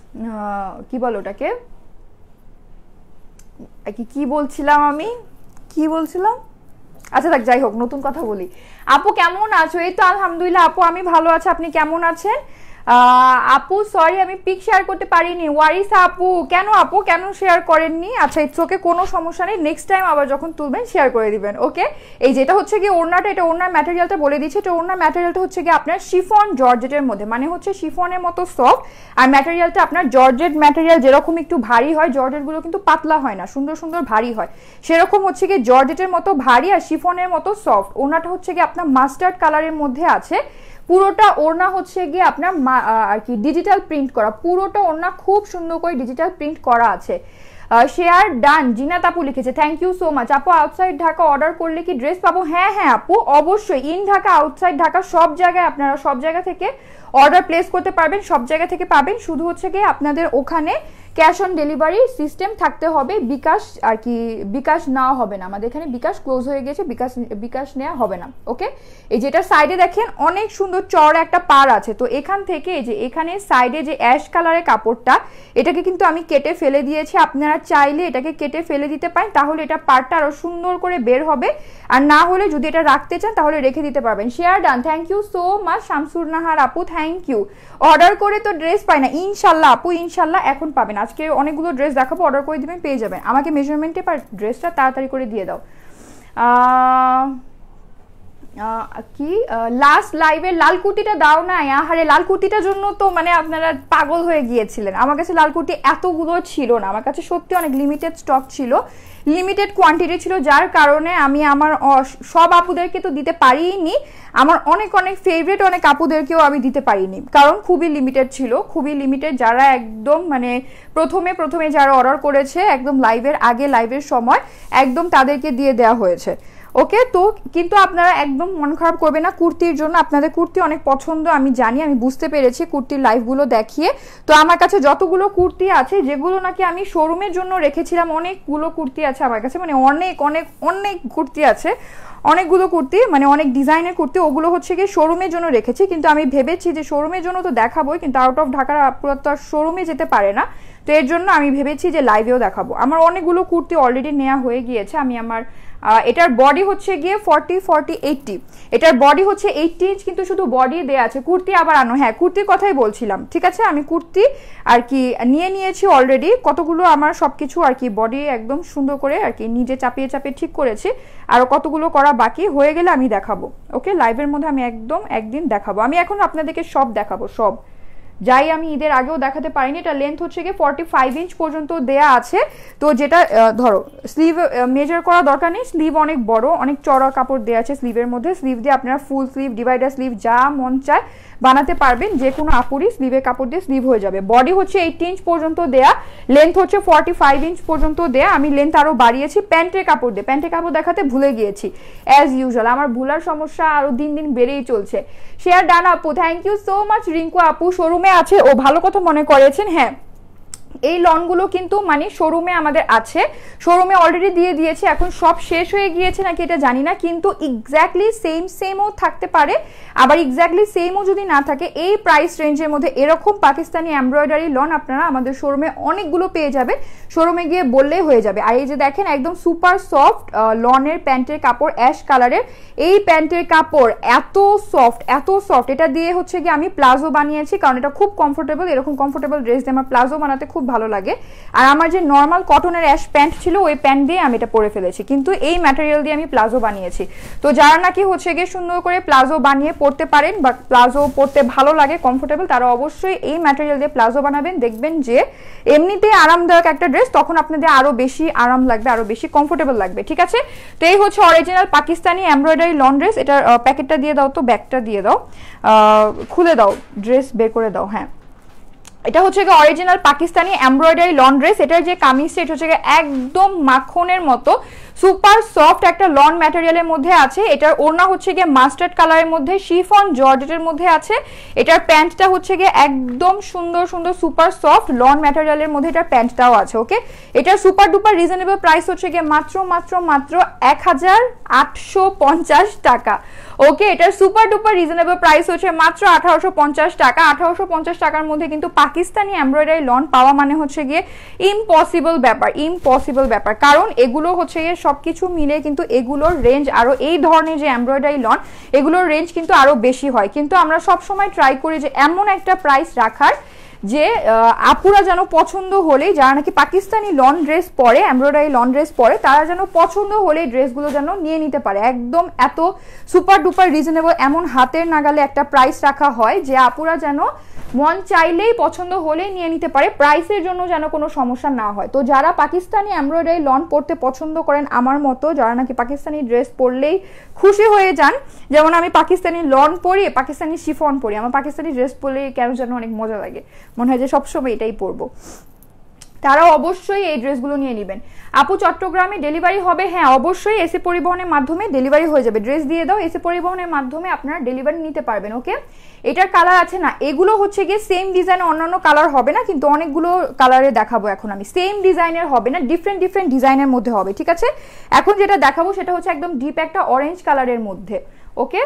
কি বলো ওটাকে, কি কি বলছিলাম আমি, কি বলছিলাম, আচ্ছা থাক, যাই হোক, নতুন কথা বলি। আপু কেমন আছো? এই তো আলহামদুলিল্লাহ আপু, আমি ভালো আছি, আপনি কেমন আছেন? আপু সরি আমি পিক শেয়ার করতে পারিনি। ওয়ারিস আপু, কেন আপু, কেন শেয়ার করেননি? আচ্ছা ইটস ওকে, কোনো সমস্যা নেই, নেক্সট টাইম আবার যখন তুলবেন শেয়ার করে দিবেন। ওকে, এই যেটা হচ্ছে কি ওড়নাটা, এটা ওড়নার ম্যাটেরিয়ালটা বলে দিচ্ছি। এটা ওড়নার ম্যাটেরিয়ালটা হচ্ছে কি আপনার শিফন জর্জেটের মধ্যে, মানে হচ্ছে শিফনের মতো সফট, আর ম্যাটেরিয়ালটা আপনার জর্জেট ম্যাটেরিয়াল যেরকম একটু ভারী হয়, জর্জেটগুলো কিন্তু পাতলা হয় না, সুন্দর সুন্দর ভারী হয়, সেরকম হচ্ছে কি জর্জেটের মতো ভারী আর শিফনের মতো সফট। ওড়নাটা হচ্ছে কি আপনার মাস্টার্ড কালারের মধ্যে আছে, পুরোটা ওড়না হচ্ছে গিয়ে আপনার আর কি ডিজিটাল প্রিন্ট করা, পুরোটা ওড়না খুব সুন্দর করে ডিজিটাল প্রিন্ট করা আছে। শেয়ার ডান, জিনাত আপু লিখেছে, থ্যাংক ইউ সো মাচ। আপু আউটসাইড ঢাকা অর্ডার করলে কি ড্রেস পাবো? হ্যাঁ হ্যাঁ আপু অবশ্যই, ইন ঢাকা আউটসাইড ঢাকা সব জায়গায় আপনারা সব জায়গা থেকে অর্ডার প্লেস করতে পারবেন, সব জায়গা থেকে পাবেন। শুধু হচ্ছে গিয়ে আপনাদের ওখানে ক্যাশ অন ডেলিভারি সিস্টেম থাকতে হবে, বিকাশ আর কি বিকাশ নেওয়া হবে না, আমাদের এখানে বিকাশ ক্লোজ হয়ে গেছে, বিকাশ বিকাশ নেওয়া হবে না। ওকে, এই যেটা সাইডে দেখেন অনেক সুন্দর চড় একটা পার আছে, তো এখান থেকে এই যে এখানে সাইডে যে অ্যাশ কালারের কাপড়টা, এটাকে কিন্তু আমি কেটে ফেলে দিয়েছি, আপনারা চাইলে এটাকে কেটে ফেলে দিতে পারেন, তাহলে এটা পারটা আরো সুন্দর করে বের হবে, আর না হলে যদি এটা রাখতে চান তাহলে রেখে দিতে পারবেন। Share done, thank you so much Shamsur Nahar আপু, থ্যাংক ইউ। অর্ডার করে তো ড্রেস পাই না, ইনশাল্লাহ আপু ইনশাল্লাহ এখন পাবেন, আজকে অনেকগুলো ড্রেস দেখাবো, অর্ডার করে দিবেন পেয়ে যাবেন। আমাকে মেজারমেন্টে পার ড্রেসটা তাড়াতাড়ি করে দিয়ে দাও। কি লাস্ট লাইভের লাল কুর্তিটা দাও না, আহারে লাল কুর্তিটার জন্য তো মানে আপনারা পাগল হয়ে গিয়েছিলেন। আমার কাছে লাল কুর্তি এতগুলো ছিল না, আমার কাছে সত্যি অনেক লিমিটেড স্টক ছিল, লিমিটেড কোয়ান্টিটি ছিল, যার কারণে আমি আমার সব আপুদেরকে তো দিতে পারিনি, আমার অনেক অনেক ফেভারিট অনেক আপুদেরকেও আমি দিতে পারিনি, কারণ খুবই লিমিটেড ছিল, খুবই লিমিটেড। যারা একদম মানে প্রথমে প্রথমে যারা অর্ডার করেছে একদম লাইভের আগে, লাইভের সময় একদম তাদেরকে দিয়ে দেওয়া হয়েছে। ওকে, তো কিন্তু আপনারা একদম মন খারাপ করবে না কুর্তির জন্য, আপনাদের কুর্তি অনেক পছন্দ আমি জানি, আমি বুঝতে পেরেছি কুর্তির লাইভগুলো দেখিয়ে। তো আমার কাছে যতগুলো কুর্তি আছে যেগুলো নাকি আমি শোরুমের জন্য রেখেছিলাম, অনেকগুলো কুর্তি আছে আমার কাছে, মানে অনেক অনেক অনেক কুর্তি আছে, অনেকগুলো কুর্তি মানে অনেক ডিজাইনের কুর্তি, ওগুলো হচ্ছে গিয়ে শোরুমের জন্য রেখেছি। কিন্তু আমি ভেবেছি যে শোরুমের জন্য তো দেখাবোই, কিন্তু আউট অফ ঢাকার আপুরা তো আর শোরুমে যেতে পারে না, তো এর জন্য আমি ভেবেছি যে লাইভেও দেখাবো। আমার অনেকগুলো কুর্তি অলরেডি নেওয়া হয়ে গিয়েছে। আমি আমার এটার বডি হচ্ছে গিয়ে ফর্টি ফর্টি এইটটি, এটার বডি হচ্ছে এইটটি ইঞ্চ, কিন্তু শুধু বডি দেয়া আছে, কুর্তি আবার আনো। হ্যাঁ কুর্তির কথাই বলছিলাম, ঠিক আছে, আমি কুর্তি আর কি নিয়ে নিয়েছি অলরেডি, কতগুলো আমার সবকিছু আর কি বডি একদম সুন্দর করে আর কি নিজে চাপিয়ে চাপিয়ে ঠিক করেছি, আরো কতগুলো করা বাকি, হয়ে গেলে আমি দেখাবো। ওকে, লাইভের মধ্যে আমি একদম একদিন দেখাবো, আমি এখন আপনাদেরকে সব দেখাবো, সব যাই আমি ঈদের আগেও দেখাতে পারিনি। এটা লেন্থ হচ্ছে গিয়ে ফর্টি ফাইভ ইঞ্চ পর্যন্ত দেয়া আছে, তো যেটা ধরো স্লিভ মেজার করা দরকার নেই, স্লিভ অনেক বড়, অনেক চড়া কাপড় দেওয়া আছে স্লিভের মধ্যে, স্লিভ দিয়ে আপনারা ফুল স্লিভ, ডিভাইডার স্লিভ যা মন চায় বানাতে পারবেন, যে কোনো আপুরি স্লিভের কাপড় দিয়ে স্লিভ হয়ে যাবে। বডি হচ্ছে এইটটি ইঞ্চ পর্যন্ত দেয়া, লেন্থ হচ্ছে ফর্টি ফাইভ ইঞ্চ পর্যন্ত দেয়া, আমি লেন্থ আরো বাড়িয়েছি প্যান্টের কাপড় দিয়ে, প্যান্টের কাপড় দেখাতে ভুলে গিয়েছি অ্যাজ ইউজুয়াল, আমার ভুলার সমস্যা আরো দিন দিন বেড়েই চলছে। শেয়ার ডান আপু, thank you so much. Rinku আপু শোরুমে আছে, ও ভালো কথা মনে করেছেন, হ্যাঁ এই লনগুলো কিন্তু মানে শোরুমে আমাদের আছে, শোরুমে অলরেডি দিয়ে দিয়েছে, এখন সব শেষ হয়ে গিয়েছে নাকি এটা জানি না, কিন্তু এক্স্যাক্টলি সেম সেমও থাকতে পারে, আবার এক্স্যাক্টলি সেমও যদি না থাকে, এই প্রাইস রেঞ্জের মধ্যে এরকম পাকিস্তানি এমব্রয়ডারি লন আপনারা আমাদের শোরুমে অনেকগুলো পেয়ে যাবে, শোরুমে গিয়ে বললেই হয়ে যাবে। আর এই যে দেখেন একদম সুপার সফট লনের প্যান্টের কাপড়, অ্যাশ কালারের এই প্যান্টের কাপড়, এত সফট এত সফট, এটা দিয়ে হচ্ছে গিয়ে আমি প্লাজো বানিয়েছি, কারণ এটা খুব কমফোর্টেবল, এরকম কমফোর্টেবল ড্রেস দিয়ে আমার প্লাজো বানাতে খুব ভালো লাগে। আর আমার যে নর্মাল কটনের অ্যাশ প্যান্ট ছিল ওই প্যান্ট দিয়ে আমি এটা পরে ফেলেছি, কিন্তু এই ম্যাটেরিয়াল দিয়ে আমি প্লাজো বানিয়েছি। তো যারা নাকি হচ্ছে গিয়ে সুন্দর করে প্লাজো বানিয়ে পরতে পারেন বা প্লাজো পরতে ভালো লাগে, কমফোর্টেবল, তারা অবশ্যই এই ম্যাটেরিয়াল দিয়ে প্লাজো বানাবেন, দেখবেন যে এমনিতেই আরামদায়ক একটা ড্রেস, তখন আপনাদের আরো বেশি আরাম লাগবে, আরো বেশি কমফোর্টেবল লাগবে, ঠিক আছে। তো এই হচ্ছে original Pakistani embroidery lawn dress, এটার প্যাকেটটা দিয়ে দাও, তো ব্যাগটা দিয়ে দাও, খুলে দাও, ড্রেস বের করে দাও। হ্যাঁ এটা হচ্ছে গিয়ে original Pakistani embroidery lawn dress, এটার যে কামিজটা এটা হচ্ছে গিয়ে একদম মাখনের মতো সুপার সফট একটা লন ম্যাটেরিয়ালের মধ্যে আছে, এটার ওড়না হচ্ছে গিয়ে মাস্টার্ড কালারের মধ্যে শিফন জর্জেটের মধ্যে আছে, এটার প্যান্টটা হচ্ছে গিয়ে একদম সুন্দর সুন্দর সুপার সফট লন ম্যাটেরিয়ালের মধ্যে এটার প্যান্টটাও আছে। ওকে, এটার সুপার ডুপার রিজনেবল প্রাইস হচ্ছে গিয়ে মাত্র মাত্র মাত্র এক হাজার আটশো পঞ্চাশ টাকা। ওকে, এটার সুপার ডুপার রিজনেবল প্রাইস হচ্ছে মাত্র আঠারোশো পঞ্চাশ টাকা। আঠারোশো পঞ্চাশ টাকার মধ্যে কিন্তু পাকিস্তানি এমব্রয়ডারি লন পাওয়া মানে হচ্ছে গিয়ে ইম্পসিবল ব্যাপার, ইম্পসিবল ব্যাপার, কারণ এগুলো হচ্ছে গিয়ে সবকিছু মিলে কিন্তু এগুলোর রেঞ্জ আরো, এই ধরনের যে এমব্রয়ডারি লন এগুলোর রেঞ্জ কিন্তু আরো বেশি হয়। কিন্তু আমরা সব সময় ট্রাই করি যে এমন একটা প্রাইস রাখার যে আপুরা যেন পছন্দ হলেই, যারা নাকি পাকিস্তানি লন ড্রেস পরে, এমব্রয়ডারি লন ড্রেস পরে, তারা যেন পছন্দ হলেই ড্রেসগুলো যেন নিয়ে নিতে পারে। একদম এত সুপার ডুপার রিজনেবল, এমন হাতের নাগালে একটা প্রাইস রাখা হয় যে আপুরা যেন মন চাইলেই পছন্দ হলেই নিয়ে নিতে পারে, প্রাইসের জন্য যেন কোনো সমস্যা না হয়। তো যারা পাকিস্তানি এমব্রয়ডারি লন পরতে পছন্দ করেন আমার মতো, যারা নাকি পাকিস্তানি ড্রেস পরলেই খুশি হয়ে যান, যেমন আমি পাকিস্তানি লন পরি, পাকিস্তানি শিফন পরি, আমার পাকিস্তানি ড্রেস পরলে কেন যেন অনেক মজা লাগে, মনে হয় যে সবসময় এটাই পরবো, তারা অবশ্যই এই ড্রেসগুলো নিয়ে নেবেন। আপু চট্টগ্রামে ডেলিভারি হবে? হ্যাঁ অবশ্যই, এসি পরিবহনের মাধ্যমে ডেলিভারি হয়ে যাবে। ড্রেস দিয়ে দাও, এসি পরিবহনের মাধ্যমে আপনারা ডেলিভারি নিতে পারবেন। ওকে, এটার কালার আছে না, এগুলো হচ্ছে গিয়ে সেম ডিজাইনে অন্যান্য কালার হবে না, কিন্তু অনেকগুলো কালারে দেখাবো এখন আমি। সেম ডিজাইনের হবে না, ডিফারেন্ট ডিফারেন্ট ডিজাইনের মধ্যে হবে, ঠিক আছে। এখন যেটা দেখাবো সেটা হচ্ছে একদম ডিপ একটা অরেঞ্জ কালারের মধ্যে। ওকে,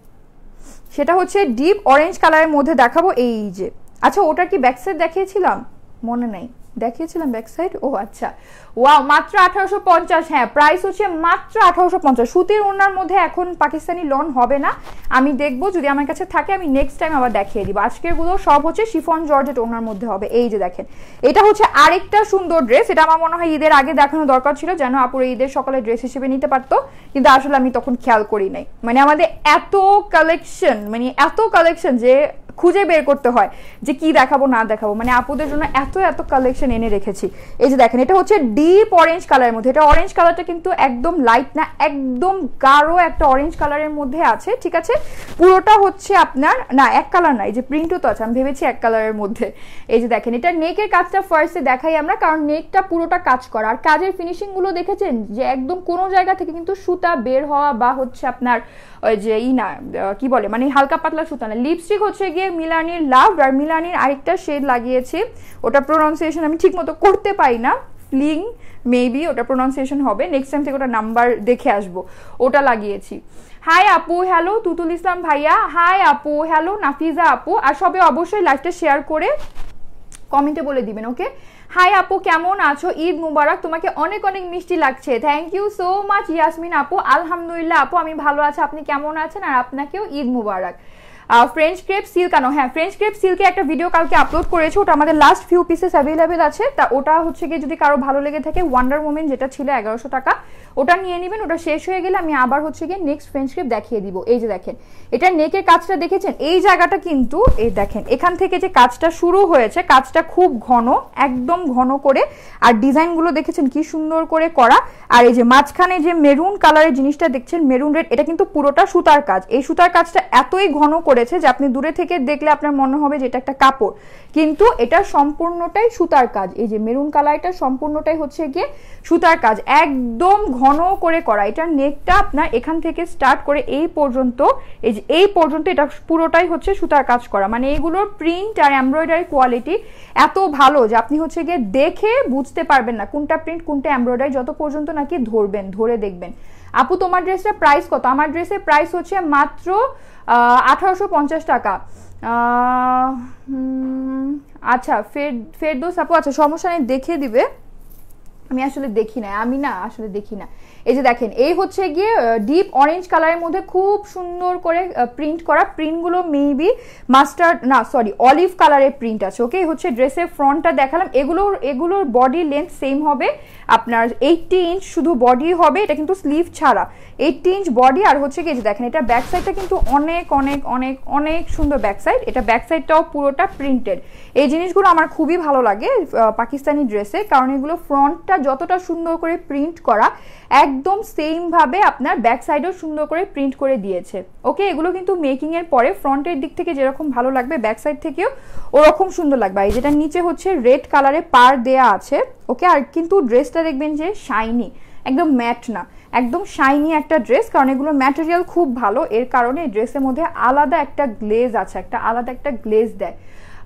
সেটা হচ্ছে ডিপ অরেঞ্জ কালারের মধ্যে দেখাবো। এই যে, আচ্ছা ওটা কি ব্যাক সাইড দেখিয়েছিলাম, মনে নাই, দেখিয়েছিলাম ব্যাক সাইড, ও আচ্ছা। ওয়াও, মাত্র আঠারোশো পঞ্চাশ। হ্যাঁ, প্রাইস হচ্ছে মাত্র আঠারোশো পঞ্চাশ। সুতির ওড়নার মধ্যে এখন পাকিস্তানি লন হবে না, আমি দেখবো যদি আমার কাছে থাকে আমি নেক্সট টাইম আবার দেখিয়ে দিব। আজকের গুলো সব হচ্ছে শিফন জর্জেট ওড়নার মধ্যে হবে। এই যে দেখেন, এটা হচ্ছে আরেকটা সুন্দর ড্রেস, এটা আমার মনে হয় ঈদের আগে দেখানো দরকার ছিল, যেন আপুরে ঈদের সকালে ড্রেস হিসেবে নিতে পারতো, কিন্তু আসলে আমি তখন খেয়াল করি নাই। মানে আমাদের এত কালেকশন, মানে এত কালেকশন যে খুঁজে বের করতে হয় যে কি দেখাবো না দেখাবো, মানে আপুদের জন্য এত এত কালেকশন এনে রেখেছি। এই যে দেখেন, এটা হচ্ছে ডিপ অরেঞ্জ কালারের মধ্যে, এটা অরেঞ্জ কালারটা কিন্তু একদম লাইট না, একদম গাঢ় একটা অরেঞ্জ কালারের মধ্যে আছে, ঠিক আছে। পুরোটা হচ্ছে আপনার না এক কালার না, এই যে প্রিন্টও তো আছে, আমি ভেবেছি এক কালারের মধ্যে। এই যে দেখেন, এটা নেকের কাজটা ফার্স্টে দেখাই আমরা, কারণ নেকটা পুরোটা কাজ করা, আর কাজের ফিনিশিং গুলো দেখেছেন যে একদম কোনো জায়গা থেকে কিন্তু সুতা বের হওয়া বা হচ্ছে আপনার ওই যে ই না কি বলে, মানে হালকা পাতলা সুতা না। লিপস্টিক হচ্ছে গিয়ে মিলানির লাভ, আর মিলানির আরেকটা শেড লাগিয়েছি, ওটা প্রোনাউন্সিয়েশন আমি ঠিক মতো করতে পারি না, ফ্লিং মেবি ওটা প্রোনাউন্সিয়েশন হবে, নেক্সট টাইম থেকে ওটা নাম্বার দেখে আসবো, ওটা লাগিয়েছি। হাই আপু, হ্যালো তুতুল ইসলাম ভাইয়া, হাই আপু, হ্যালো নাফিজা আপু, আর সবে অবশ্যই লাইভটা শেয়ার করে কমেন্টে বলে দিবেন। ওকে, হাই আপু কেমন আছো, ঈদ মুবারক, তোমাকে অনেক অনেক মিষ্টি লাগছে, thank you so much Yasmin আপু। আলহামদুলিল্লাহ আপু, আমি ভালো আছি, আপনি কেমন আছেন, আর আপনাকেও ঈদ মুবারক। ফ্রেঞ্চ ক্রেপ সিল্ক আনো, হ্যাঁ ফ্রেঞ্চ ক্রেপ সিল্কে একটা ভিডিও কালকে আপলোড করেছি, ওটা আমাদের লাস্ট ফিউ পিসেস অ্যাভেলেবেল আছে, তা ওটা হচ্ছে গিয়ে যদি কারো ভালো লেগে থাকে, ওয়ান্ডার ওমেন যেটা ছিল এগারোশো টাকা, ওটা নিয়ে নেবেন, ওটা শেষ হয়ে গেলে আমি আবার হচ্ছে গিয়ে নেক্সট ফ্রেঞ্চ ক্রেপ দেখিয়ে দিব। এই যে দেখেন, এটা নেকের কাজটা দেখেছেন, এই জায়গাটা কিন্তু এই দেখেন এখান থেকে যে কাজটা শুরু হয়েছে, কাজটা খুব ঘন, একদম ঘন করে, আর ডিজাইনগুলো দেখেছেন কি সুন্দর করে করা, আর এই যে মাঝখানে যে মেরুন কালারের জিনিসটা দেখছেন, মেরুন রেড, এটা কিন্তু পুরোটা সুতার কাজ। এই সুতার কাজটা এতই ঘন করেছে যে আপনি দূরে থেকে দেখলে আপনার মনে হবে যে এটা একটা কাপড়, কিন্তু এটা সম্পূর্ণটাই সুতার কাজ। এই যে মেরুন কালারটা সম্পূর্ণটাই হচ্ছে গিয়ে সুতার কাজ, একদম ঘন করে করা। এটার নেকটা আপনার এখান থেকে স্টার্ট করে এই পর্যন্ত, এই যে এই পর্যন্ত এটা পুরোটাই হচ্ছে সুতার কাজ করা, মানে এগুলোর প্রিন্ট আর এমব্রয়ডারি কোয়ালিটি এত ভালো যে আপনি হচ্ছে গিয়ে দেখে বুঝতে পারবেন না কোনটা প্রিন্ট কোনটা এমব্রয়ডারি, যত পর্যন্ত নাকি ধরবেন, ধরে দেখবেন। আপু তোমার ড্রেসটার প্রাইস কত? আমার ড্রেসের প্রাইস হচ্ছে মাত্র আঠারোশো পঞ্চাশ টাকা। আচ্ছা ফের ফেরদৌস আপু, আচ্ছা সমস্যা নেই, দেখে দিবে, আমি আসলে দেখি না, আমি না আসলে দেখি না। এই যে দেখেন, এই হচ্ছে গিয়ে ডিপ অরেঞ্জ কালারের মধ্যে খুব সুন্দর করে প্রিন্ট করা, প্রিন্টগুলো মেবি মাস্টার্ড না সরি অলিভ কালারের প্রিন্ট আছে। ওকে, হচ্ছে ড্রেসের ফ্রন্টটা দেখালাম, এগুলোর এগুলোর বডি লেন্থ সেম হবে আপনার এইটটি ইঞ্চ শুধু বডি হবে, এটা কিন্তু স্লিভ ছাড়া এইটটি ইঞ্চ বডি, আর হচ্ছে কি যে দেখেন এটা ব্যাক সাইডটা কিন্তু অনেক অনেক অনেক অনেক সুন্দর ব্যাক সাইড, এটা ব্যাক সাইডটাও পুরোটা প্রিন্টেড। এই জিনিসগুলো আমার খুবই ভালো লাগে পাকিস্তানি ড্রেসে, কারণ এগুলো ফ্রন্টটা যতটা সুন্দর করে প্রিন্ট করা, একদম সেম ভাবে আপনার ব্যাক সাইডও সুন্দর করে প্রিন্ট করে দিয়েছে। ওকে, এগুলো কিন্তু মেকিং এর পরে ফ্রন্টের দিক থেকে যেরকম ভালো লাগবে ব্যাক সাইড থেকেও ওরকম সুন্দর লাগবে। এই যেটা নিচে হচ্ছে রেড কালারে পার দেয়া আছে। ওকে, আর কিন্তু ড্রেসটা দেখবেন যে শাইনি, একদম ম্যাট না, একদম শাইনি একটা ড্রেস, কারণ এগুলো ম্যাটেরিয়াল খুব ভালো, এর কারণে এই ড্রেসের মধ্যে আলাদা একটা গ্লেজ আছে, একটা আলাদা একটা গ্লেজ দেয়।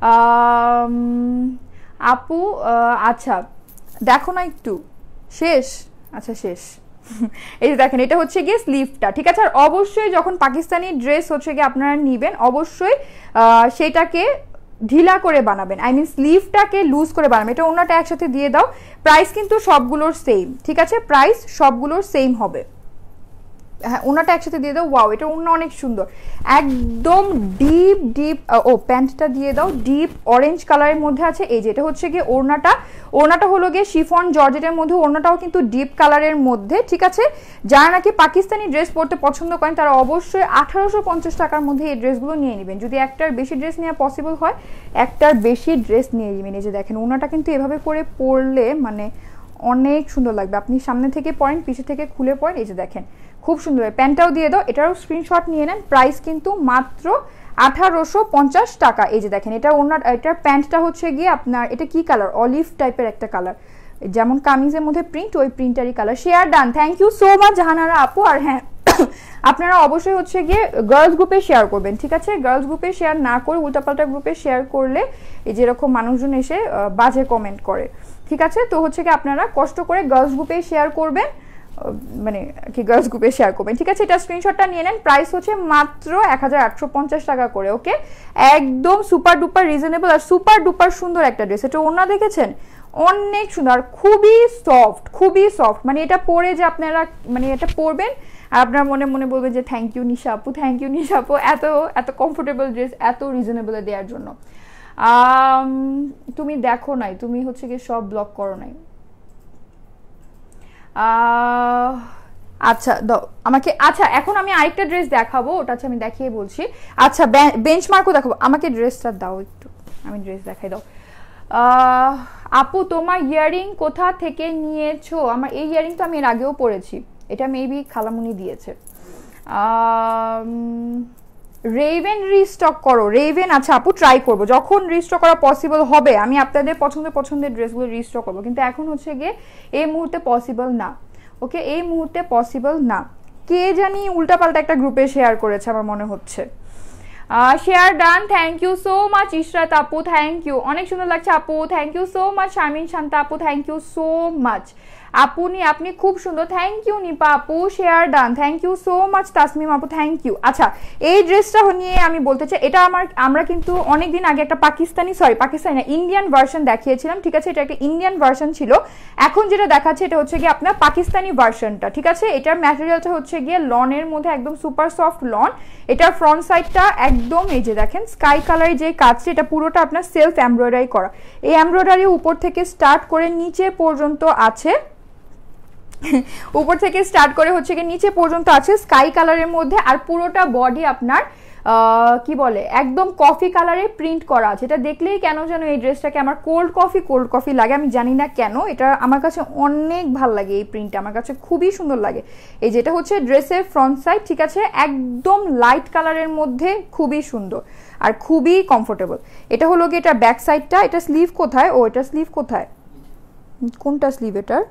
আপু আচ্ছা দেখো না একটু, শেষ, আচ্ছা শেষ। এই যে দেখেন, এটা হচ্ছে গিয়ে স্লিভটা, ঠিক আছে। আর অবশ্যই যখন পাকিস্তানি ড্রেস হচ্ছে গিয়ে আপনারা নিবেন, অবশ্যই সেটাকে ঢিলা করে বানাবেন, আই মিন স্লিভটাকে লুজ করে বানাবেন। এটা ওড়নাটা একসাথে দিয়ে দাও। প্রাইস কিন্তু সবগুলোর সেম, ঠিক আছে, প্রাইস সবগুলোর সেম হবে। হ্যাঁ ওনাটা একসাথে দিয়ে দাও। ওয়াও, এটা ওনা অনেক সুন্দর, একদম ডিপ ডিপ। ও প্যান্টটা দিয়ে দাও, ডিপ অরেঞ্জ কালারের মধ্যে আছে। এই যে এটা হচ্ছে গিয়ে ওড়নাটা, ওড়নাটা হলো গিয়ে শিফন জর্জেটের মধ্যে, ওড়নাটাও কিন্তু ডিপ কালারের মধ্যে, ঠিক আছে। যারা নাকি পাকিস্তানি ড্রেস পরতে পছন্দ করেন তারা অবশ্যই আঠারোশো পঞ্চাশ টাকার মধ্যে এই ড্রেসগুলো নিয়ে নেবেন। যদি একটার বেশি ড্রেস নেওয়া পসিবল হয়, একটার বেশি ড্রেস নিয়ে নেবেন। এই যে দেখেন ওড়নাটা কিন্তু এভাবে করে পরলে মানে অনেক সুন্দর লাগবে। আপনি সামনে থেকে পরেন, পিছু থেকে খুলে পরেন, এই যে দেখেন খুব সুন্দর। প্যান্টটাও দিয়ে দাও, এটারও স্ক্রিনশট নিয়ে নেন। প্রাইস কিন্তু মাত্র আঠারোশো পঞ্চাশ টাকা। এই যে দেখেন এটা ওনার, এটার প্যান্টটা হচ্ছে গিয়ে আপনার, এটা কি কালার, অলিভ টাইপের একটা কালার, যেমন কামিজের মধ্যে প্রিন্ট, ওই প্রিন্টারই colour. Share done, thank you so much Jahanara আপু। আর হ্যাঁ আপনারা অবশ্যই হচ্ছে গিয়ে গার্লস গ্রুপে শেয়ার করবেন, ঠিক আছে। গার্লস গ্রুপে শেয়ার না করে উল্টাপাল্টা গ্রুপে শেয়ার করলে এই যেরকম মানুষজন এসে বাজে কমেন্ট করে, ঠিক আছে। তো হচ্ছে কি আপনারা কষ্ট করে গার্লস গ্রুপে শেয়ার করবেন, মানে কি গার্লস গ্রুপে শেয়ার করবেন, ঠিক আছে। এটা স্ক্রিনশটটা নিয়ে নেন। প্রাইস হচ্ছে মাত্র এক হাজার আটশো পঞ্চাশ টাকা করে, ওকে। একদম সুপার ডুপার রিজনেবল আর সুপার ডুপার সুন্দর একটা ড্রেস। এটা ওড়না দেখেছেন, অনেক সুন্দর, খুবই সফট, খুবই সফট। মানে এটা পরে যে আপনারা মানে এটা পরবেন আর আপনার মনে মনে বলবেন যে থ্যাংক ইউ নিশা আপু, থ্যাংক ইউ নিশা আপু, এত এত কমফোর্টেবল ড্রেস এত রিজনেবলে দেওয়ার জন্য। তুমি দেখো নাই, তুমি হচ্ছে গিয়ে সব ব্লক করো নাই। আচ্ছা দাও আমাকে। আচ্ছা এখন আমি আরেকটা ড্রেস দেখাবো, ওটা হচ্ছে আমি দেখিয়ে বলছি। আচ্ছা বেঞ্চমার্কও দেখাবো, আমাকে ড্রেসটা দাও একটু, আমি ড্রেস দেখাই দাও। আপু তোমার ইয়ারিং কোথা থেকে নিয়েছো? আমার এই ইয়ারিং তো আমি এর আগেও পরেছি, এটা মেবি খালামুনি দিয়েছে। রেভেন রিস্টক করো, রেভেন। আচ্ছা আপু ট্রাই করবো, যখন রিস্টক করা পসিবল হবে আমি আপনাদের পছন্দের পছন্দের ড্রেসগুলো রিস্টক করবো, কিন্তু এখন হচ্ছে গিয়ে এই মুহূর্তে পসিবল না, ওকে, এই মুহূর্তে পসিবল না। কে জানি উল্টাপাল্টা একটা গ্রুপে শেয়ার করেছে আমার মনে হচ্ছে। Share done, thank you so much Ishrat আপু, থ্যাংক ইউ, অনেক সুন্দর লাগছে আপু, thank you so much. Sharmin Shanta আপু, থ্যাংক ইউ সো মাচ। আপুনি আপনি খুব সুন্দর, থ্যাংক ইউ নিপা আপু, share done, thank you so much. Tasmim আপু, থ্যাংক ইউ। আচ্ছা এই ড্রেসটা নিয়ে আমি বলতে চাই, এটা আমার আমরা কিন্তু অনেকদিন আগে একটা পাকিস্তানি সরি পাকিস্তানি না ইন্ডিয়ান ভার্সন দেখিয়েছিলাম, ঠিক আছে। এটা একটা ইন্ডিয়ান ভার্সন ছিল, এখন যেটা দেখাচ্ছে এটা হচ্ছে গিয়ে আপনার পাকিস্তানি ভার্সনটা, ঠিক আছে। এটার ম্যাটেরিয়ালটা হচ্ছে গিয়ে লনের মধ্যে একদম সুপার সফট লন। এটার ফ্রন্ট সাইডটা একদম এই যে দেখেন স্কাই কালারের যে কাজটা, এটা পুরোটা আপনার সেলফ এমব্রয়ডারি করা। এই এমব্রয়ডারি উপর থেকে স্টার্ট করে নিচে পর্যন্ত আছে, উপর থেকে স্টার্ট করে হচ্ছে কি নিচে পর্যন্ত আছে স্কাই কালারের মধ্যে। আর পুরোটা বডি আপনার কি বলে একদম কফি কালারে প্রিন্ট করা আছে। এটা দেখলেই কেন যেন এই ড্রেসটাকে আমার কোল্ড কফি কোল্ড কফি লাগে, আমি জানি না কেন। এটা আমার কাছে অনেক ভালো লাগে, এই প্রিন্টটা আমার কাছে খুবই সুন্দর লাগে। এই যেটা হচ্ছে ড্রেসের ফ্রন্ট সাইড, ঠিক আছে, একদম লাইট কালারের মধ্যে খুবই সুন্দর আর খুবই কমফোর্টেবল। এটা হলো কি এটা ব্যাক সাইডটা। এটা স্লিভ কোথায়? ও এটা স্লিভ কোথায়, কোনটা স্লিভ এটার?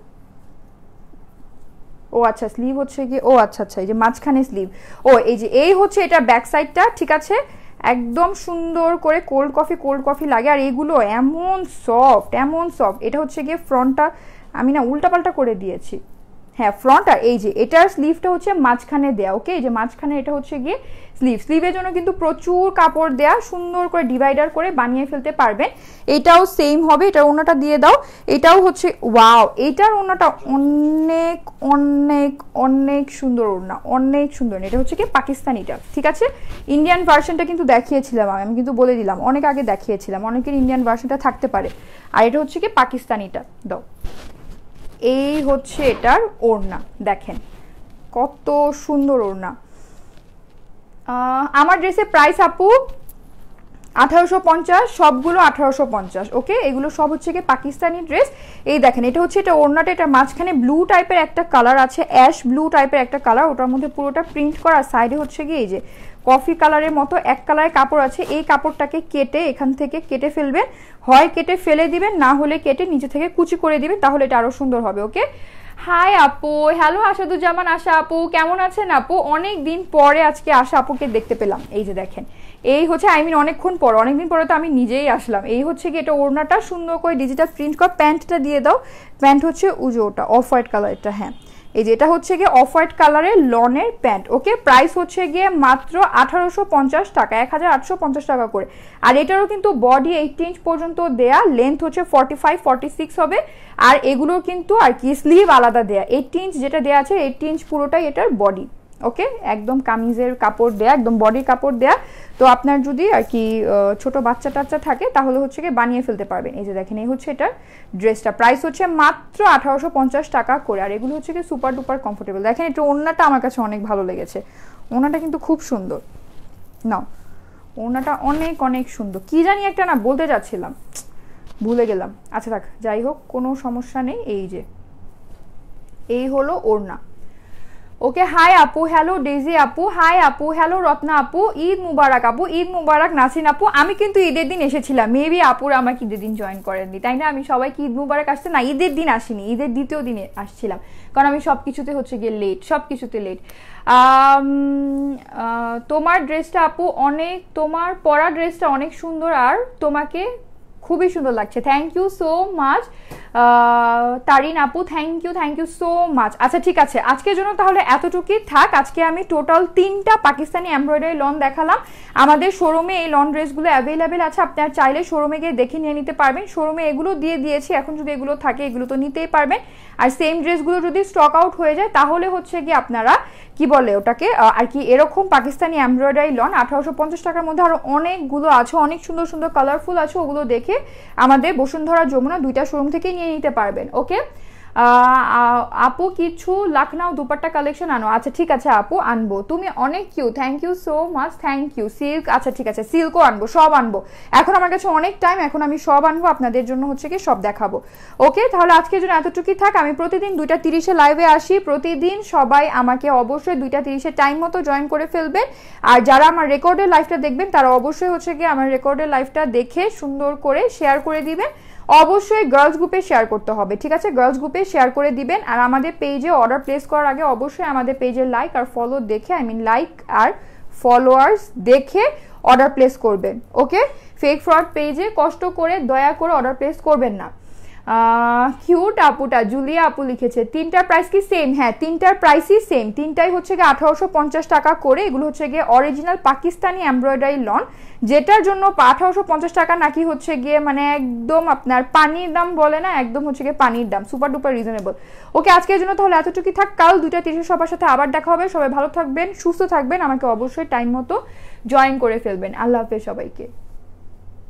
ও আচ্ছা স্লিভ হচ্ছে কি, ও আচ্ছা আচ্ছা এই যে মাঝখানে স্লিভ। ও এই যে এই হচ্ছে এটা ব্যাক সাইডটা, ঠিক আছে, একদম সুন্দর করে কোল্ড কফি কোল্ড কফি লাগে। আর এইগুলো এমন সফট এমন সফট। এটা হচ্ছে গিয়ে ফ্রন্টটা আমি না উল্টাপাল্টা করে দিয়েছি, হ্যাঁ ফ্রন্ট। আর এই যে এটার স্লিভটা হচ্ছে মাঝখানে দেয়া, ওকে, এই যে মাঝখানে এটা হচ্ছে গিয়ে স্লিভ। স্লিভের জন্য কিন্তু প্রচুর কাপড় দেয়া, সুন্দর করে ডিভাইডার করে বানিয়ে ফেলতে পারবেন। এটাও সেম হবে, এটার ওড়নাটা দিয়ে দাও। এটাও হচ্ছে ওয়াও, এটার ওড়নাটা অনেক অনেক অনেক সুন্দর ওড়না, অনেক সুন্দর। এটা হচ্ছে কি পাকিস্তানিটা, ঠিক আছে। ইন্ডিয়ান ভার্সনটা কিন্তু দেখিয়েছিলাম আমি, আমি কিন্তু বলে দিলাম অনেক আগে দেখিয়েছিলাম, অনেকের ইন্ডিয়ান ভার্সনটা থাকতে পারে। আর এটা হচ্ছে কি পাকিস্তানিটা দাও। এই হচ্ছে এটার ওড়না, দেখেন কত সুন্দর ওড়না। আমার ড্রেসের প্রাইস আপু আঠারোশো পঞ্চাশ, সবগুলো আঠারোশো পঞ্চাশ, ওকে। এগুলো সব হচ্ছে কি পাকিস্তানি ড্রেস। এই দেখেন এটা হচ্ছে এটা ওড়নাটা, এটা মাঝখানে ব্লু টাইপের একটা কালার আছে, অ্যাশ ব্লু টাইপের একটা কালার, ওটার মধ্যে পুরোটা প্রিন্ট করা। সাইডে হচ্ছে কি এই যে কফি কালারের মতো এক কালারের কাপড় আছে। এই কাপড়টাকে কেটে এখান থেকে কেটে ফেলবেন, হয় কেটে ফেলে দিবেন, না হলে কেটে নিচে থেকে কুচি করে দিবেন, তাহলে এটা আরো সুন্দর হবে, ওকে। হাই আপু, হ্যালো আসাদুজ্জামান আশা আপু, কেমন আছেন আপু? অনেক দিন পরে আজকে আশা আপুকে দেখতে পেলাম। এই যে দেখেন এই হচ্ছে আই মিন অনেকক্ষণ পর, অনেকদিন পরে তো আমি নিজেই আসলাম। এই হচ্ছে কি এটা ওড়নাটা সুন্দর করে ডিজিটাল প্রিন্ট করা। প্যান্টটা দিয়ে দাও, প্যান্ট হচ্ছে উজোটা অফ হোয়াইট কালারটা, হ্যাঁ এই যে এটা হচ্ছে গিয়ে অফ হোয়াইট কালারের লনের প্যান্ট। ওকে, প্রাইস হচ্ছে গিয়ে মাত্র আঠারোশো পঞ্চাশ টাকা, এক হাজার আটশো পঞ্চাশ টাকা করে। আর এটারও কিন্তু বডি এইট ইঞ্চ পর্যন্ত দেয়া, লেন্থ হচ্ছে ফর্টি ফাইভ ফর্টি সিক্স হবে। আর এগুলোর কিন্তু আর কি স্লিভ আলাদা দেয়া, এইট ইঞ্চ যেটা দেয়া আছে এইট ইঞ্চ পুরোটাই এটার বডি। ওকে, একদম কামিজের কাপড় দেয়া, একদম বডির কাপড় দেয়া। তো আপনার যদি আর কি ছোট বাচ্চা টাচ্চা থাকে তাহলে হচ্ছে কি বানিয়ে ফেলতে পারবেন। এই যে দেখেন, এই হচ্ছে এটার ড্রেসটা, প্রাইস হচ্ছে মাত্র আঠারোশো পঞ্চাশ টাকা করে। আর এগুলো হচ্ছে কি সুপার ডুপার কমফোর্টেবল। দেখেন এটা ওড়নাটা আমার কাছে অনেক ভালো লেগেছে, ওড়নাটা কিন্তু খুব সুন্দর। না, ওড়নাটা অনেক অনেক সুন্দর। কি জানি একটা না বলতে যাচ্ছিলাম, ভুলে গেলাম। আচ্ছা থাক, যাই হোক কোনো সমস্যা নেই। এই যে এই হলো ওড়না। ওকে, হাই আপু, হ্যালো ডেজি আপু, হাই আপু, হ্যালো রত্না আপু, ঈদ মুবারক আপু, ঈদ মুবারক নাসিন আপু। আমি কিন্তু ঈদের দিন এসেছিলাম, মেবি আপুরা আমাকে ঈদের দিন জয়েন করেননি, তাই না? আমি সবাইকে ঈদ মুবারক আসছে না, ঈদের দিন আসিনি, ঈদের দ্বিতীয় দিনে আসছিলাম, কারণ আমি সব কিছুতে হচ্ছে গিয়ে লেট, সব কিছুতে লেট। তোমার ড্রেসটা আপু অনেক, তোমার পরা ড্রেসটা অনেক সুন্দর আর তোমাকে খুবই সুন্দর লাগছে, thank you so much Tarin আপু, thank you thank you so much. আচ্ছা ঠিক আছে, আজকের জন্য তাহলে এতটুকুই থাক। আজকে আমি টোটাল তিনটা পাকিস্তানি এমব্রয়ডারি লন দেখালাম। আমাদের শোরুমে এই লন ড্রেসগুলো অ্যাভেলেবেল আছে, আপনার চাইলে শোরুমে গিয়ে দেখে নিয়ে নিতে পারবেন। শোরুমে এগুলো দিয়ে দিয়েছি, এখন যদি এগুলো থাকে এগুলো তো নিতেই পারবেন। আর সেম ড্রেসগুলো যদি স্টক আউট হয়ে যায় তাহলে হচ্ছে কি আপনারা কি বলে ওটাকে আর কি এরকম পাকিস্তানি এমব্রয়ডারি লন আঠারোশো পঞ্চাশ টাকার মধ্যে আরো অনেকগুলো আছে, অনেক সুন্দর সুন্দর কালারফুল আছে, ওগুলো দেখে আমাদের বসুন্ধরা যমুনা দুইটা শোরুম থেকে নিয়ে নিতে পারবেন। ওকে আপু, কিছু লখনউ দুপাট্টা কালেকশন আনো। আচ্ছা ঠিক আছে আপু, আনবো। তুমি অনেক cute, thank you so much, thank you. Silk, আচ্ছা ঠিক আছে, সিল্কও আনবো, সব আনবো। এখন আমার কাছে অনেক টাইম, এখন আমি সব আনবো আপনাদের জন্য, হচ্ছে কি সব দেখাবো। ওকে, তাহলে আজকের জন্য এতটুকুই থাক। আমি প্রতিদিন দুইটা তিরিশে লাইভে আসি, প্রতিদিন সবাই আমাকে অবশ্যই দুইটা তিরিশে টাইম মতো জয়েন করে ফেলবেন। আর যারা আমার রেকর্ডের লাইভটা দেখবেন তারা অবশ্যই হচ্ছে কি আমার রেকর্ডের লাইভটা দেখে সুন্দর করে শেয়ার করে দিবেন। অবশ্যই গার্লস গ্রুপে শেয়ার করতে হবে, ঠিক আছে? গার্লস গ্রুপে শেয়ার করে দিবেন। আর আমাদের পেজে অর্ডার প্লেস করার আগে অবশ্যই আমাদের পেজে লাইক আর ফলো দেখে, আই মিন লাইক আর ফলোয়ার্স দেখে অর্ডার প্লেস করবেন। ওকে, ফেক ফ্রড পেজে কষ্ট করে দয়া করে অর্ডার প্লেস করবেন না। কিউট আপুটা জুলিয়া আপু লিখেছে, তিনটার প্রাইস কি সেম? হ্যাঁ, তিনটার প্রাইসই সেম, তিনটাই হচ্ছে গিয়ে আঠারোশো পঞ্চাশ টাকা করে। এগুলো হচ্ছে গিয়ে অরিজিনাল পাকিস্তানি এমব্রয়ডারি লন, যেটার জন্য আঠারোশো পঞ্চাশ টাকা নাকি হচ্ছে গিয়ে মানে একদম আপনার পানির দাম বলে না, একদম হচ্ছে গিয়ে পানির দাম, সুপার ডুপার রিজনেবল। ওকে, আজকের জন্য তাহলে এতটুকুই থাক। কাল দুইটা তিরিশে সবার সাথে আবার দেখা হবে। সবাই ভালো থাকবেন, সুস্থ থাকবেন, আমাকে অবশ্যই টাইম মতো জয়েন করে ফেলবেন। আল্লাহ হাফেজ সবাইকে।